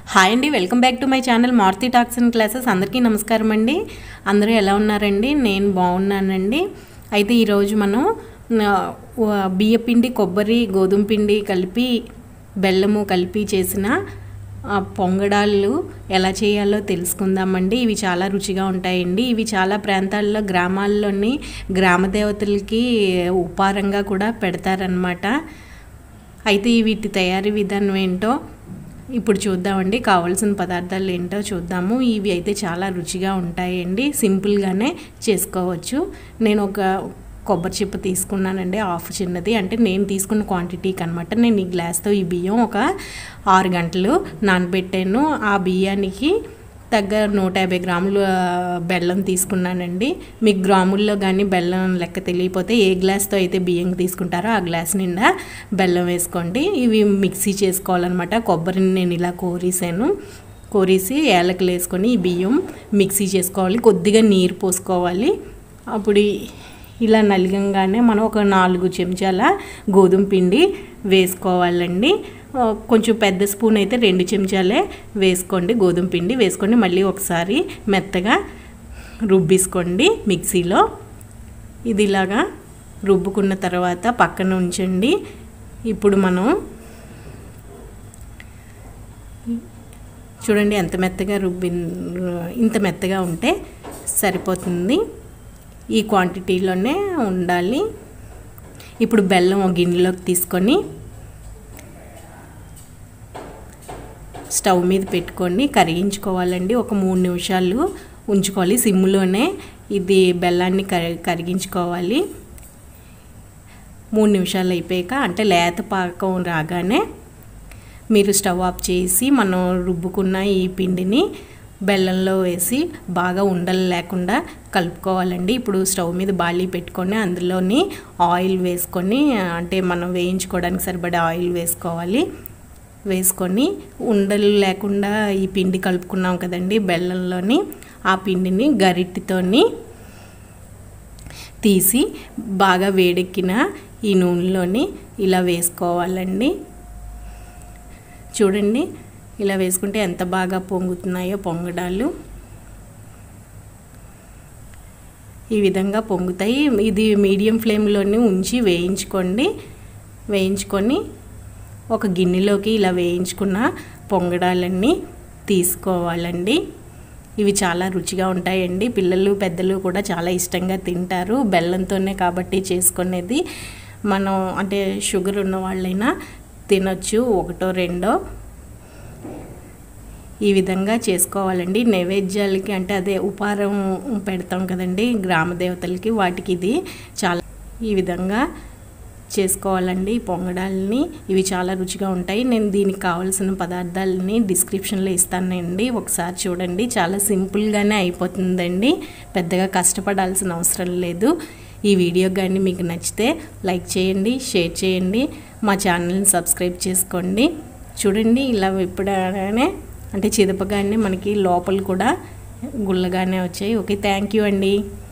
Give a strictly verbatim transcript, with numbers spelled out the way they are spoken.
Hi అండి, welcome back to my channel Maruti talks and classes. అందరికీ నమస్కారం అండి. అందరూ ఎలా ఉన్నారండి? నేను బాగున్నానండి. అయితే ఈరోజు మనం బియ్యపిండి, కొబ్బరి, గోధుమ పిండి కలిపి బెల్లము కలిపి చేసిన పొంగడాలు ఎలా చేయాలో తెలుసుకుందామండి. ఇవి చాలా రుచిగా ఉంటాయండి. ఇవి చాలా ప్రాంతాల్లో గ్రామాల్లోని గ్రామ దేవతలకి ఉపారంగా కూడా పెడతారనమాట. అయితే వీటి తయారీ విధానం ఏంటో ఇప్పుడు చూద్దామండి. కావాల్సిన పదార్థాలు ఏంటో చూద్దాము. ఇవి అయితే చాలా రుచిగా ఉంటాయండి, సింపుల్గానే చేసుకోవచ్చు. నేను ఒక కొబ్బరి చిప్ప తీసుకున్నానండి, హాఫ్ చిన్నది. అంటే నేను తీసుకున్న క్వాంటిటీకి అనమాట. నేను ఈ గ్లాస్తో ఈ బియ్యం ఒక ఆరు గంటలు నానబెట్టాను. ఆ బియ్యానికి తగ్గ నూట యాభై గ్రాములు బెల్లం తీసుకున్నానండి. మీకు గ్రాముల్లో కానీ బెల్లం లెక్క తెలియకపోతే ఏ గ్లాస్తో అయితే బియ్యం తీసుకుంటారో ఆ గ్లాస్ నిండా బెల్లం వేసుకోండి. ఇవి మిక్సీ చేసుకోవాలన్నమాట. కొబ్బరిని నేను ఇలా కోరేసాను. కోరేసి ఏలకలు వేసుకొని ఈ బియ్యం మిక్సీ చేసుకోవాలి. కొద్దిగా నీరు పోసుకోవాలి. అప్పుడు ఇలా నలిగంగానే మనం ఒక నాలుగు చెంచాల గోధుమ పిండి వేసుకోవాలండి. కొంచెం పెద్ద స్పూన్ అయితే రెండు చెంచాలే వేసుకోండి. గోధుమ పిండి వేసుకొని మళ్ళీ ఒకసారి మెత్తగా రుబ్బిసుకోండి మిక్సీలో. ఇది ఇలాగా రుబ్బుకున్న తర్వాత పక్కన ఉంచండి. ఇప్పుడు మనం చూడండి ఎంత మెత్తగా రుబ్బి ఇంత మెత్తగా ఉంటే సరిపోతుంది. ఈ క్వాంటిటీలోనే ఉండాలి. ఇప్పుడు బెల్లం ఒక గిన్నెలోకి తీసుకొని స్టవ్ మీద పెట్టుకొని కరిగించుకోవాలండి. ఒక మూడు నిమిషాలు ఉంచుకోవాలి సిమ్లోనే. ఇది బెల్లాన్ని కరి కరిగించుకోవాలి. మూడు నిమిషాలు అయిపోయాక అంటే లేత పాకం రాగానే మీరు స్టవ్ ఆఫ్ చేసి మనం రుబ్బుకున్న ఈ పిండిని బెల్లంలో వేసి బాగా ఉండలు లేకుండా కలుపుకోవాలండి. ఇప్పుడు స్టవ్ మీద బాళీ పెట్టుకొని అందులోని ఆయిల్ వేసుకొని, అంటే మనం వేయించుకోవడానికి సరిపడే ఆయిల్ వేసుకోవాలి. వేసుకొని ఉండలు లేకుండా ఈ పిండి కలుపుకున్నాం కదండి బెల్లంలోని, ఆ పిండిని గరిటెతోని తీసి బాగా వేడెక్కిన ఈ నూనెలోని ఇలా వేసుకోవాలండి. చూడండి ఇలా వేసుకుంటే ఎంత బాగా పొంగుతున్నాయో పొంగడాలు. ఈ విధంగా పొంగుతాయి. ఇది మీడియం ఫ్లేమ్లోనే ఉంచి వేయించుకోండి. వేయించుకొని ఒక గిన్నెలోకి ఇలా వేయించుకున్న పొంగడాలన్నీ తీసుకోవాలండి. ఇవి చాలా రుచిగా ఉంటాయండి. పిల్లలు పెద్దలు కూడా చాలా ఇష్టంగా తింటారు. బెల్లంతోనే కాబట్టి చేసుకునేది. మనం అంటే షుగర్ ఉన్న వాళ్ళైనా తినొచ్చు, ఒకటో రెండో. ఈ విధంగా చేసుకోవాలండి. నైవేద్యాలకి అంటే అదే ఉపారం పెడతాం కదండి గ్రామ దేవతలకి, వాటికి ఇది చాలా ఈ విధంగా చేసుకోవాలండి పొంగడాలని. ఇవి చాలా రుచిగా ఉంటాయి. నేను దీనికి కావాల్సిన పదార్థాలని డిస్క్రిప్షన్లో ఇస్తానండి, ఒకసారి చూడండి. చాలా సింపుల్గానే అయిపోతుందండి, పెద్దగా కష్టపడాల్సిన అవసరం లేదు. ఈ వీడియో కానీ మీకు నచ్చితే లైక్ చేయండి, షేర్ చేయండి, మా ఛానల్ని సబ్స్క్రైబ్ చేసుకోండి. చూడండి ఇలా ఇప్పుడనే అంటే చిదపగానే మనకి లోపల కూడా గుల్లగానే వచ్చాయి. ఓకే, థ్యాంక్ యూ అండి.